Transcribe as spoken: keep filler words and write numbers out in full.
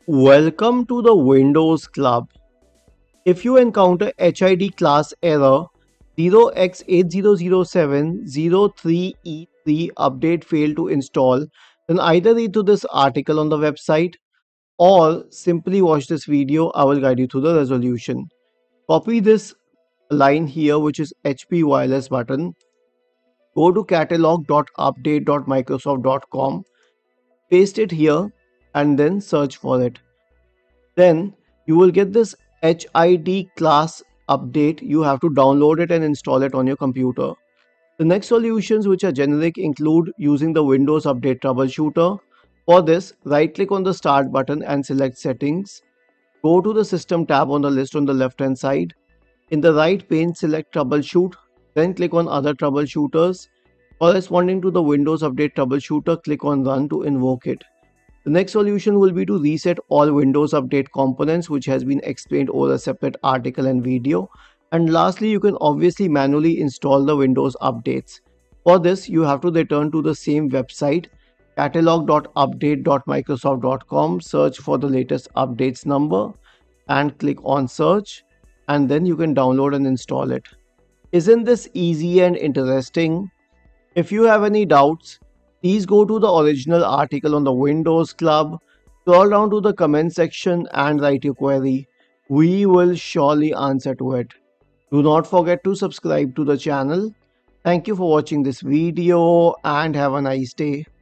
Welcome to the Windows Club. If you encounter HIDClass error zero x eight zero zero seven zero three E three update failed to install, then either read through this article on the website or simply watch this video. I will guide you through the resolution. Copy this line here, which is H P wireless button. Go to catalog dot update dot microsoft dot com, paste it here and then search for it. Then you will get this HIDClass update. You have to download it and install it on your computer. The next solutions which are generic include using the Windows Update Troubleshooter. For this, right click on the Start button and select Settings. Go to the System tab on the list on the left hand side. In the right pane, select Troubleshoot. Then click on Other Troubleshooters. Corresponding to the Windows Update Troubleshooter, click on Run to invoke it. The next solution will be to reset all Windows Update components, which has been explained over a separate article and video. And lastly, you can obviously manually install the Windows updates. For this, you have to return to the same website, catalog dot update dot microsoft dot com, search for the latest updates number and click on search, and then you can download and install it. Isn't this easy and interesting? If you have any doubts, please go to the original article on the Windows Club, scroll down to the comment section and write your query. We will surely answer to it. Do not forget to subscribe to the channel. Thank you for watching this video and have a nice day.